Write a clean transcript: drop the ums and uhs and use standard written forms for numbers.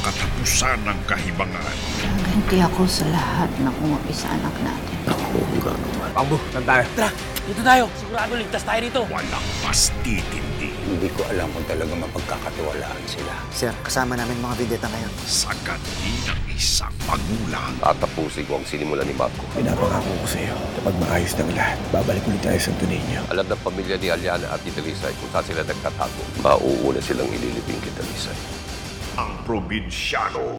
katapusan ng kahibangan. Ganti ako sa lahat ng umapi sa anak natin. Ako ang gagawa. Pangbo, saan tayo? Tara, dito tayo. Sigurado ligtas tayo dito. Walang mas titindi. Hindi ko alam kung talaga mapagkakatiwalaan sila. Sir, kasama namin mga bideta ngayon. Sagad din ng isang magulang. Tatapusin ko ang sinimulan ni Marco. Pinapangako ko sa iyo, kapag maayos ng lahat, babalik ulit tayo sa Santo Niño. Alam ng pamilya ni Aliana at ni Dalisay kung saan sila nagtatago. Mauuna silang ililibing kita, Dalisay. Ang Probinsyano.